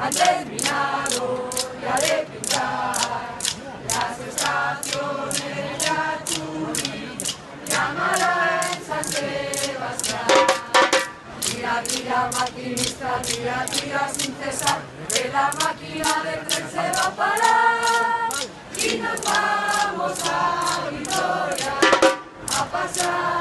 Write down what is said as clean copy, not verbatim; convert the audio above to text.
han terminado ya de pintar las estaciones de Aturi, llamará en San Sebastián. Tira, tira, maquinista, tira, tira sin cesar, que la máquina del tren se va a parar y nos vamos a Vitoria a pasar.